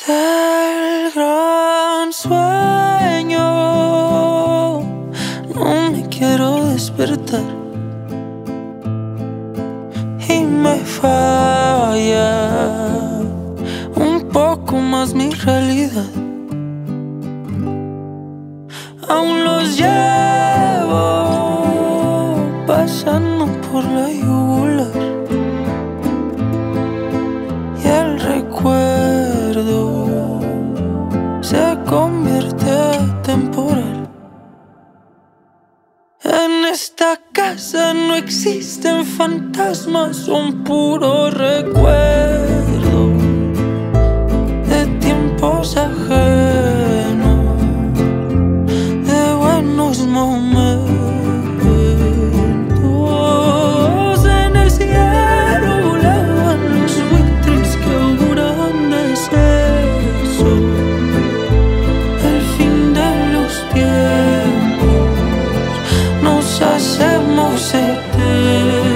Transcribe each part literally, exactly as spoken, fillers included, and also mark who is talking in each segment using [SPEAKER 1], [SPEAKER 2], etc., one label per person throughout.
[SPEAKER 1] del gran sueño. No me quiero despertar y me falla un poco más mi realidad. Aún los llevo pasando por la yugular y el recuerdo se convierte temporal. En esta casa no existen fantasmas, son puros recuerdos de tiempos ajenos, de buenos momentos. En el cielo volaban los buitres que auguran deceso, el fin de los tiempos. Nos hacemos eternos.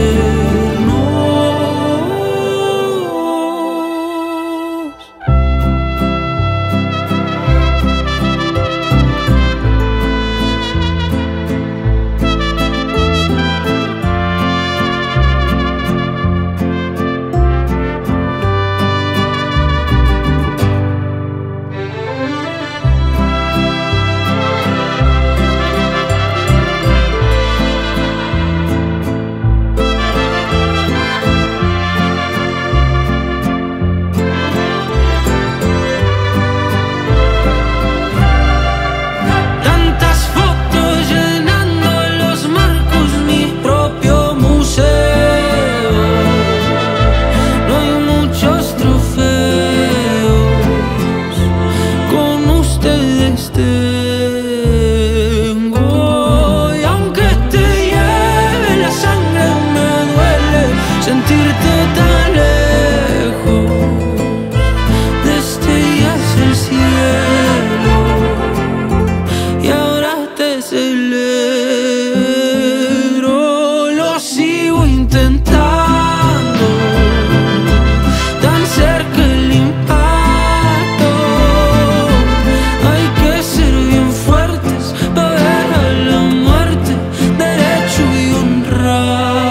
[SPEAKER 1] Sentirte tan lejos, destellas el cielo y ahora te celebro. Lo sigo intentando, tan cerca el impacto. Hay que ser bien fuertes para ver a la muerte derecho y honrado.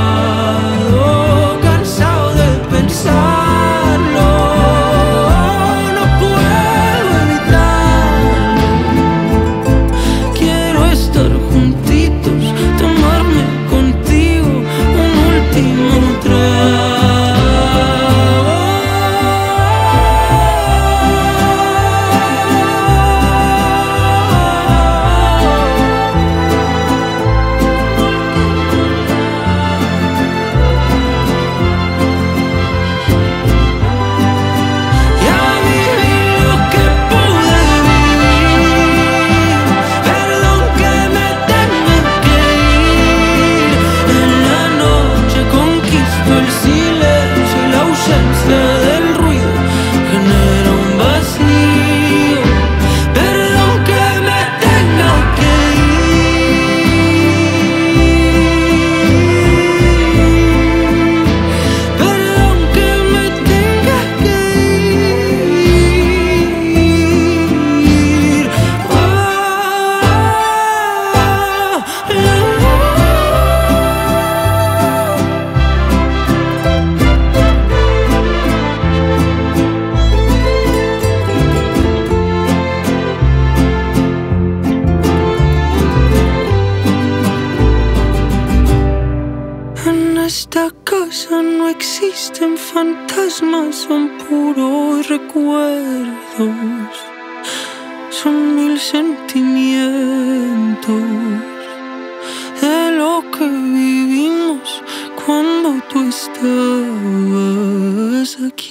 [SPEAKER 1] En esta casa no existen fantasmas, son puros recuerdos, son mil sentimientos de lo que vivimos cuando tú estabas aquí.